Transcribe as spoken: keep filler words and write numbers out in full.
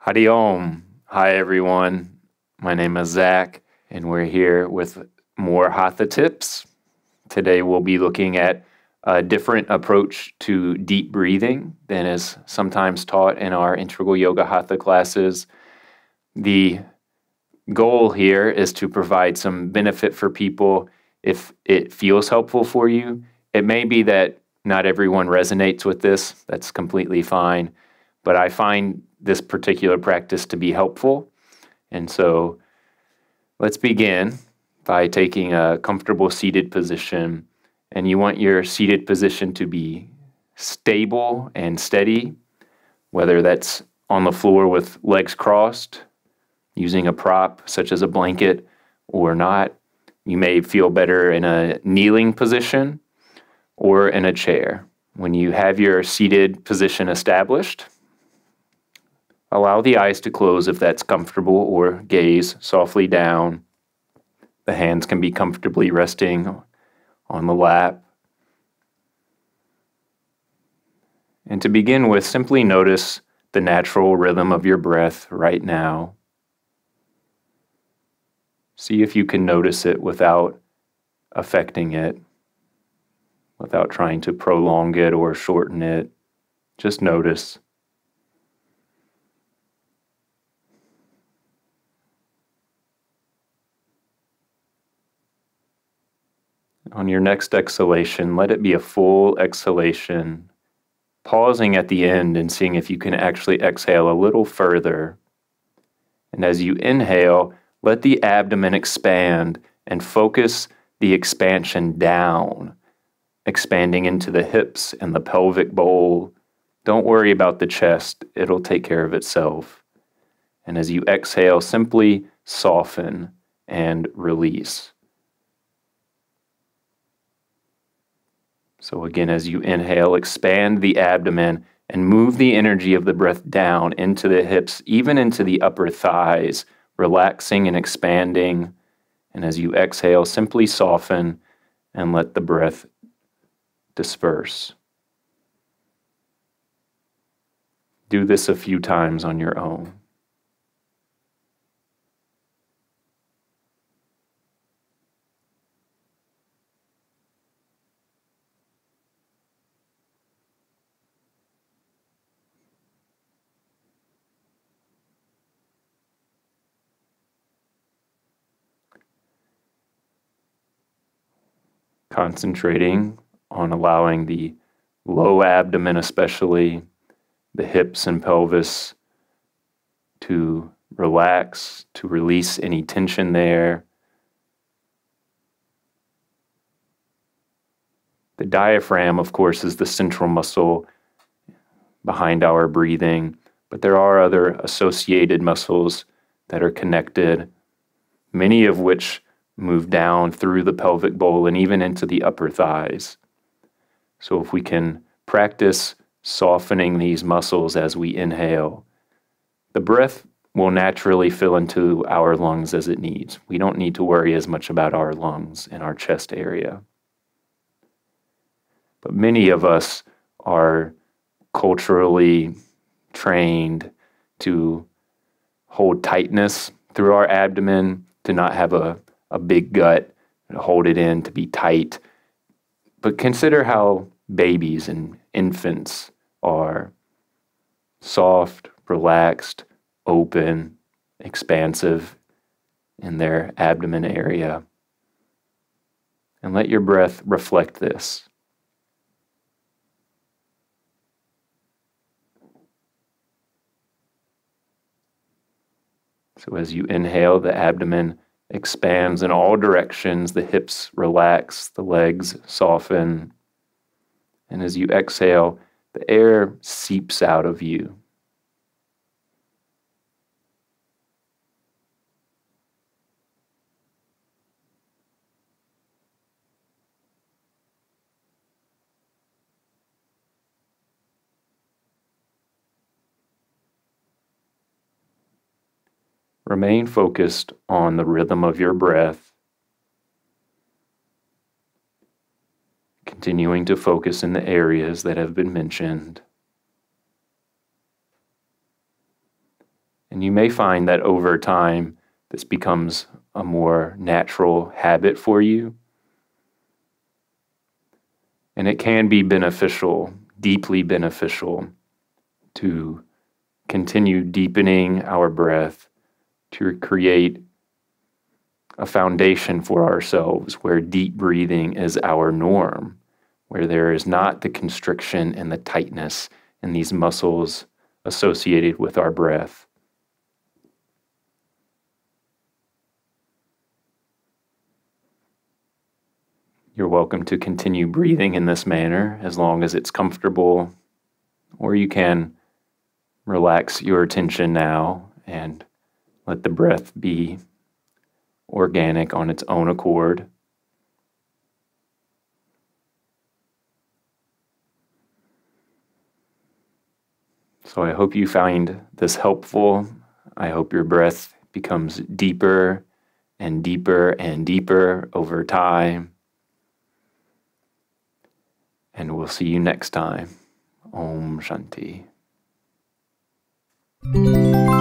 Hadi Om. Hi, everyone. My name is Zac, and we're here with more Hatha tips. Today, we'll be looking at a different approach to deep breathing than is sometimes taught in our integral yoga Hatha classes. The goal here is to provide some benefit for people if it feels helpful for you. It may be that not everyone resonates with this. That's completely fine. But I find this particular practice to be helpful. And so let's begin by taking a comfortable seated position. And you want your seated position to be stable and steady, whether that's on the floor with legs crossed, using a prop such as a blanket or not. You may feel better in a kneeling position or in a chair. When you have your seated position established, allow the eyes to close if that's comfortable, or gaze softly down. The hands can be comfortably resting on the lap. And to begin with, simply notice the natural rhythm of your breath right now. See if you can notice it without affecting it, without trying to prolong it or shorten it. Just notice. On your next exhalation, let it be a full exhalation, pausing at the end and seeing if you can actually exhale a little further. And as you inhale, let the abdomen expand and focus the expansion down, expanding into the hips and the pelvic bowl. Don't worry about the chest, it'll take care of itself. And as you exhale, simply soften and release. So again, as you inhale, expand the abdomen and move the energy of the breath down into the hips, even into the upper thighs, relaxing and expanding. And as you exhale, simply soften and let the breath disperse. Do this a few times on your own. Concentrating on allowing the low abdomen, especially the hips and pelvis, to relax, to release any tension there. The diaphragm, of course, is the central muscle behind our breathing, but there are other associated muscles that are connected, many of which move down through the pelvic bowl and even into the upper thighs. So if we can practice softening these muscles as we inhale, the breath will naturally fill into our lungs as it needs. We don't need to worry as much about our lungs and our chest area. But many of us are culturally trained to hold tightness through our abdomen, to not have a a big gut, and hold it in, to be tight. But consider how babies and infants are soft, relaxed, open, expansive in their abdomen area. And let your breath reflect this. So as you inhale, the abdomen expands in all directions, the hips relax, the legs soften. And as you exhale, the air seeps out of you. Remain focused on the rhythm of your breath, continuing to focus in the areas that have been mentioned. And you may find that over time, this becomes a more natural habit for you. And it can be beneficial, deeply beneficial, to continue deepening our breath, to create a foundation for ourselves where deep breathing is our norm, where there is not the constriction and the tightness in these muscles associated with our breath. You're welcome to continue breathing in this manner as long as it's comfortable, or you can relax your attention now and let the breath be organic on its own accord. So I hope you find this helpful. I hope your breath becomes deeper and deeper and deeper over time. And we'll see you next time. Om Shanti.